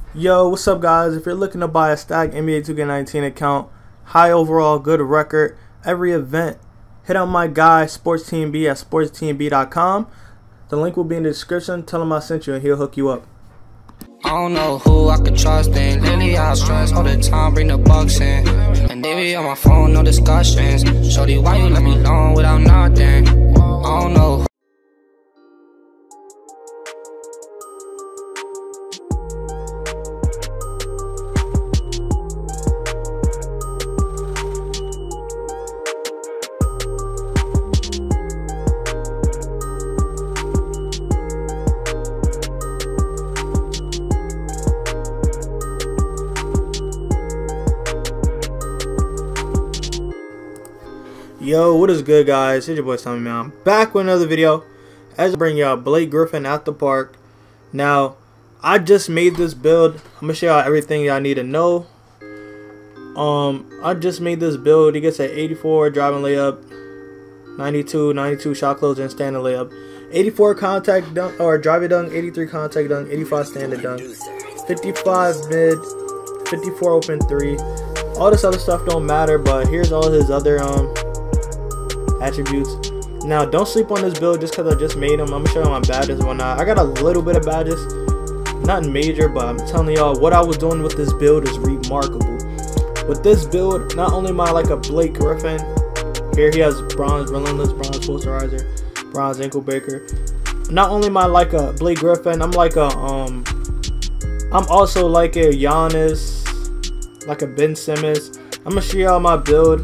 Yo, what's up guys? If you're looking to buy a stacked NBA 2K19 account, high overall, good record, every event, hit on my guy SportsTeamB at sportsteamb.com. The link will be in the description. Tell him I sent you and he'll hook you up. I don't know who I could trust in. Lately I stress all the time, bring the bucks in. And they be on my phone, no discussions. Shorty, why you let me alone without nothing? I don't know. Yo, what is good guys? It's your boy Tommy, man. I'm back with another video. As I bring y'all Blake Griffin at the park. Now, I just made this build. I'm gonna show y'all everything y'all need to know. I just made this build. He gets an 84 driving layup, 92 shot closer and standing layup, 84 contact dunk or driving dunk, 83 contact dunk, 85 standing dunk, 55 mid, 54 open three. All this other stuff don't matter, but here's all his other attributes. Now, don't sleep on this build just because I just made him. I'm gonna show you my badges and whatnot. I got a little bit of badges, nothing major, but I'm telling y'all what I was doing with this build is remarkable. With this build, not only am I like a Blake Griffin, here he has bronze relentless, bronze posterizer, bronze ankle breaker. Not only am I like a Blake Griffin, I'm like a I'm also like a Giannis, like a Ben Simmons. I'm gonna show y'all my build.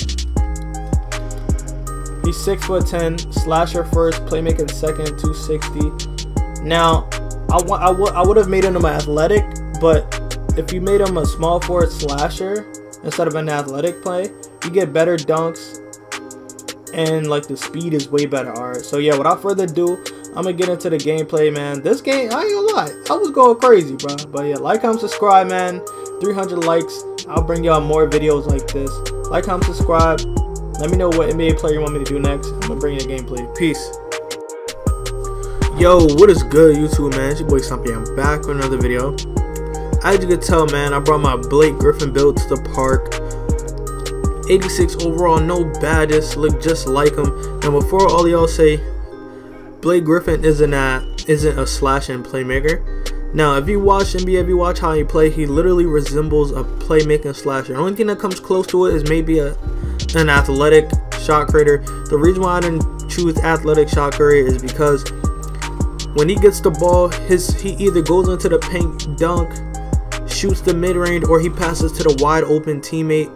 He's 6'10", slasher first, playmaking second, 260. Now, I would have made him an athletic, but if you made him a small forward slasher instead of an athletic play, you get better dunks and like the speed is way better. Alright, so yeah, without further ado, I'm gonna get into the gameplay, man. This game, I ain't gonna lie, I was going crazy, bro. But yeah, like, comment, subscribe, man. 300 likes, I'll bring y'all more videos like this. Like, comment, subscribe. Let me know what NBA player you want me to do next. I'm gonna bring you the gameplay. Peace. Yo, what is good, YouTube, man? It's your boy Stumpy. I'm back with another video. As you can tell, man, I brought my Blake Griffin build to the park. 86 overall, no badges, look just like him. And before all y'all say Blake Griffin isn't a slashing playmaker. Now, if you watch NBA, if you watch how he play, he literally resembles a playmaking slasher. The only thing that comes close to it is maybe an athletic shot creator. The reason why I didn't choose athletic shot creator is because when he gets the ball, he either goes into the paint, dunk, shoots the mid-range, or he passes to the wide open teammate.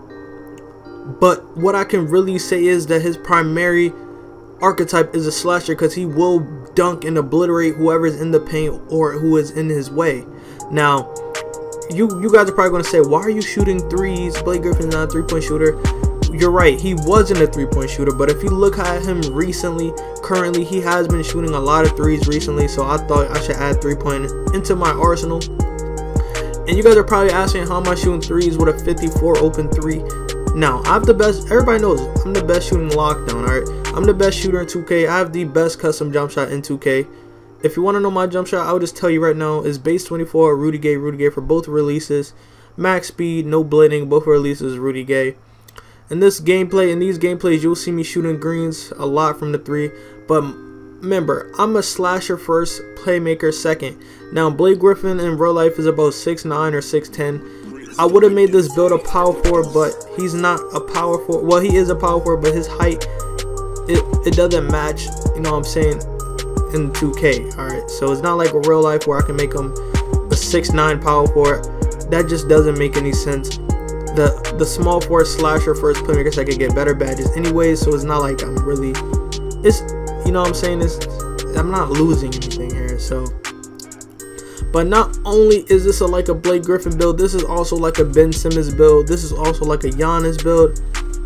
But what I can really say is that his primary archetype is a slasher, because he will dunk and obliterate whoever's in the paint or who is in his way. Now, you guys are probably going to say, why are you shooting threes? Blake Griffin's not a three-point shooter. You're right, he wasn't a three-point shooter, but if you look at him recently, currently he has been shooting a lot of threes recently, so I thought I should add three-point into my arsenal. And you guys are probably asking, how am I shooting threes with a 54 open three? Now, I'm the best. Everybody knows I'm the best shooting lockdown. Alright, I'm the best shooter in 2K. I have the best custom jump shot in 2K. If you want to know my jump shot, I would just tell you right now, is base 24 Rudy Gay for both releases. Max speed, no blitzing, both releases Rudy Gay. In these gameplays, you'll see me shooting greens a lot from the three. But remember, I'm a slasher first, playmaker second. Now, Blake Griffin in real life is about 6'9" or 6'10". I would have made this build a power forward, but he's not a power forward. Well, he is a power forward, but his height, it doesn't match, you know what I'm saying, in 2K. Alright, so it's not like a real life where I can make him a 6'9" power forward. That just doesn't make any sense. The small forward slasher first playmaker, so I can get better badges anyways, so it's not like I'm really, it's, you know what I'm saying, I'm not losing anything here. So, but not only is this like a Blake Griffin build, this is also like a Ben Simmons build. This is also like a Giannis build.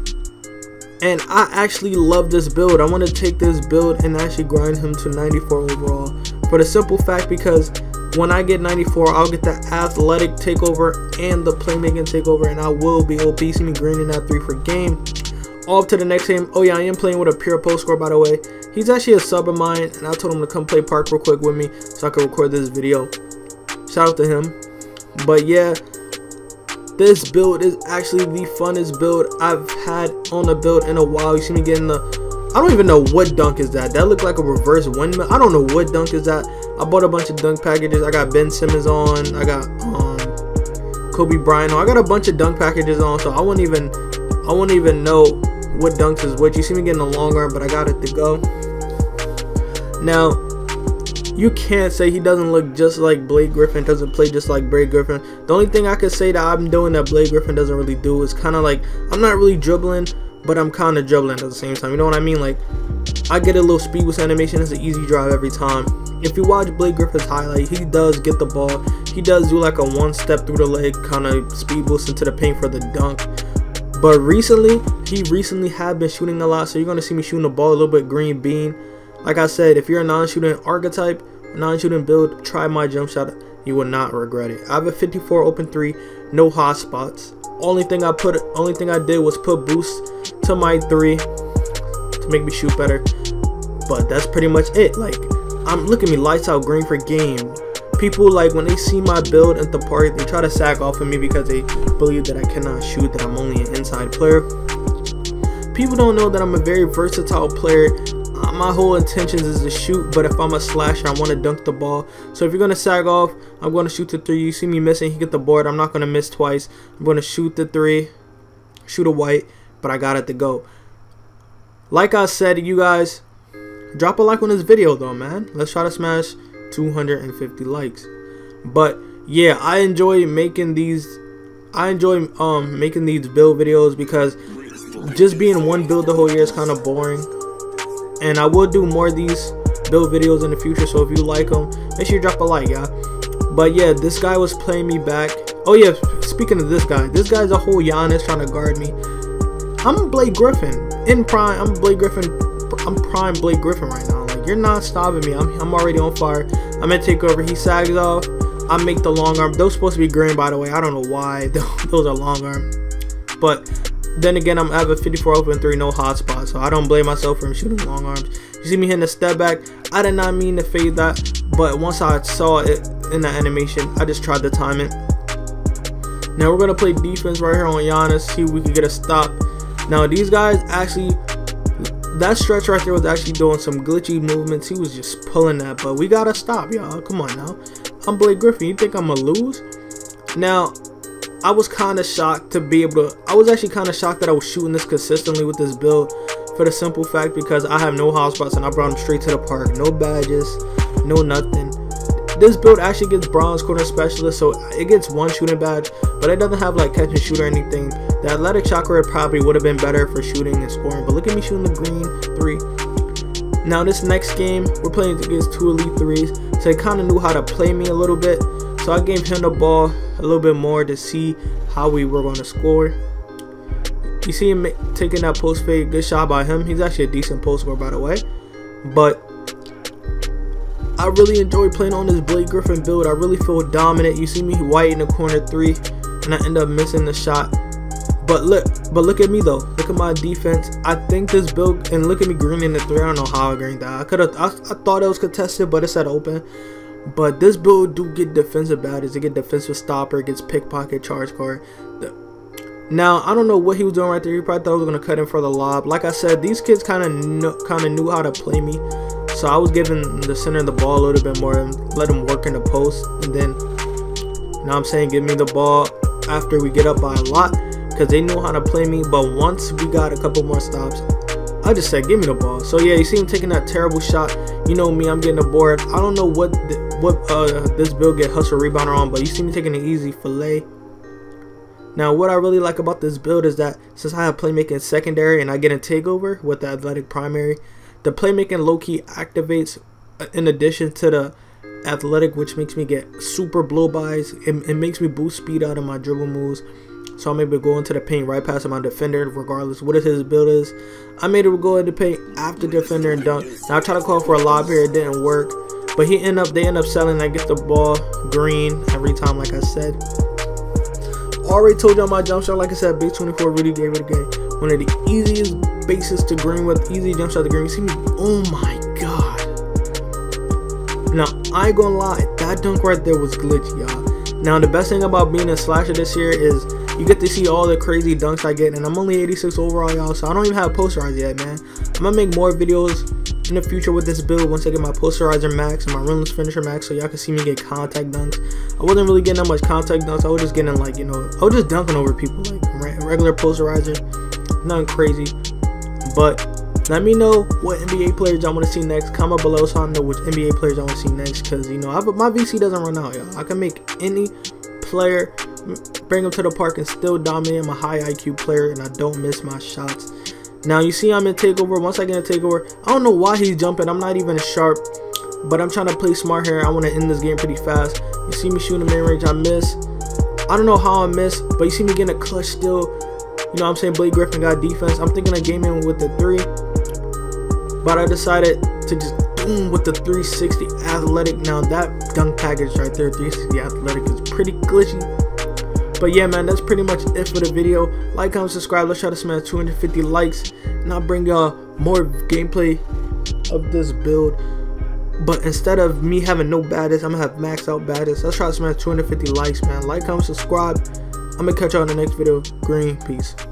And I actually love this build. I want to take this build and actually grind him to 94 overall. For the simple fact, because when I get 94, I'll get the athletic takeover and the playmaking takeover, and I will be OP. See me grinding that 3 for game. Off to the next game. Oh yeah, I am playing with a pure post score, by the way. He's actually a sub of mine, and I told him to come play park real quick with me so I could record this video. Shout out to him. But yeah, this build is actually the funnest build I've had on a build in a while. You see me getting the, I don't even know what dunk is that. That looked like a reverse windmill. I don't know what dunk is that. I bought a bunch of dunk packages. I got Ben Simmons on. I got Kobe Bryant on. I got a bunch of dunk packages on, so I won't even know what dunks is which. You see me getting a long arm, but I got it to go. Now, you can't say he doesn't look just like Blake Griffin, doesn't play just like Blake Griffin. The only thing I could say that I'm doing that Blake Griffin doesn't really do is kind of like, I'm not really dribbling, but I'm kind of dribbling at the same time. You know what I mean? Like, I get a little speed boost animation. It's an easy drive every time. If you watch Blake Griffin's highlight, he does get the ball. He does do like a one step through the leg kind of speed boost into the paint for the dunk. But he recently had been shooting a lot, so you're going to see me shooting the ball a little bit green bean. Like I said, if you're a non-shooting archetype, non-shooting build, try my jump shot. You will not regret it. I have a 54 open 3, no hot spots. Only thing I did was put boost to my 3 to make me shoot better. But that's pretty much it. Like, look at me, lights out, green for game. People, like, when they see my build at the park, they try to sag off of me because they believe that I cannot shoot, that I'm only an inside player. People don't know that I'm a very versatile player. My whole intentions is to shoot, but if I'm a slasher, I want to dunk the ball. So if you're going to sag off, I'm going to shoot the 3. You see me missing, he get the board. I'm not going to miss twice. I'm going to shoot the 3, shoot a white, but I got it to go. Like I said, you guys, drop a like on this video though, man. Let's try to smash 250 likes. But yeah, I enjoy making these build videos because just being one build the whole year is kind of boring. And I will do more of these build videos in the future, so if you like them, make sure you drop a like, yeah. But yeah, this guy was playing me back. Oh yeah, speaking of this guy's a whole Giannis trying to guard me. I'm Blake Griffin in prime. I'm prime Blake Griffin right now. Like, you're not stopping me. I'm already on fire. I'm gonna take over. He sags off. I make the long arm. Those supposed to be green, by the way. I don't know why those are long arm. But then again, I have a 54 open 3, no hot spot, so I don't blame myself for him shooting long arms. You see me hitting a step back. I did not mean to fade that, but once I saw it in the animation, I just tried to time it. Now we're gonna play defense right here on Giannis. See if we can get a stop. Now these guys actually, that stretch right there was actually doing some glitchy movements. He was just pulling that, but we gotta stop, y'all. Come on now. I'm Blake Griffin. You think I'm gonna lose? Now, I was kind of shocked to be able to, I was actually kind of shocked that I was shooting this consistently with this build, for the simple fact because I have no hot spots and I brought him straight to the park. No badges, no nothing. This build actually gets bronze corner specialist, so it gets 1 shooting badge, but it doesn't have like catch and shoot or anything. The athletic chakra probably would have been better for shooting and scoring, but look at me shooting the green 3. Now this next game, we're playing against 2 elite 3s, so he kind of knew how to play me a little bit. So I gave him the ball a little bit more to see how we were going to score. You see him taking that post fade. Good shot by him. He's actually a decent post scorer, by the way. But I really enjoy playing on this Blake Griffin build. I really feel dominant. You see me white in the corner 3, and I end up missing the shot. But look at me though. Look at my defense. I think this build, and look at me greening the 3. I don't know how I greened that. I thought it was contested, but it said open. But this build do get defensive badges. It get defensive stopper, it gets pickpocket, charge card. Now I don't know what he was doing right there. He probably thought I was gonna cut him for the lob. Like I said, these kids kind of knew how to play me. So I was giving the center the ball a little bit more and let him work in the post. And then, you know what I'm saying, give me the ball after we get up by a lot, because they know how to play me. But once we got a couple more stops, I just said, give me the ball. So yeah, you see him taking that terrible shot. You know me, I'm getting a board. I don't know what this build get hustle rebounder on, but you see me taking an easy fillet. Now, what I really like about this build is that since I have playmaking secondary and I get a takeover with the athletic primary, the playmaking low-key activates in addition to the athletic, which makes me get super blow-bys. It makes me boost speed out of my dribble moves. So I'm able to go into the paint right past my defender, regardless what his build is. I'm able to go into the paint after defender and dunk. Now I try to call for a lob here, it didn't work. But they end up selling. I get the ball green every time, like I said. Already told y'all my jump shot, like I said, base 24 really gave it a game. One of the easiest bases to green with, easy jump shot to green. You see me? Oh my god. Now I ain't gonna lie, that dunk right there was glitchy, y'all. Now the best thing about being a slasher this year is you get to see all the crazy dunks I get, and I'm only 86 overall, y'all, so I don't even have posterizer yet, man. I'm gonna make more videos in the future with this build once I get my posterizer max and my rimless finisher max, so y'all can see me get contact dunks. I wasn't really getting that much contact dunks. I was just getting, like, you know, I was just dunking over people, like regular posterizer, nothing crazy. But let me know what NBA players I want to see next. Comment below so I know which NBA players I want to see next, because, you know, my VC doesn't run out, y'all. I can make any player, bring him to the park, and still dominate. I'm a high IQ player, and I don't miss my shots. Now, you see I'm in takeover. Once I get in takeover, I don't know why he's jumping. I'm not even sharp, but I'm trying to play smart here. I want to end this game pretty fast. You see me shooting the mid-range, I miss. I don't know how I miss, but you see me getting a clutch still. You know what I'm saying? Blake Griffin got defense. I'm thinking of gaming with the 3, but I decided to just boom with the 360 athletic. Now that dunk package right there, 360 athletic, is pretty glitchy. But yeah, man, that's pretty much it for the video. Like, comment, subscribe. Let's try to smash 250 likes, and I'll bring y'all more gameplay of this build. But instead of me having no baddest, I'm gonna have maxed out baddest. Let's try to smash 250 likes, man. Like, comment, subscribe. I'm gonna catch y'all in the next video. Green, peace.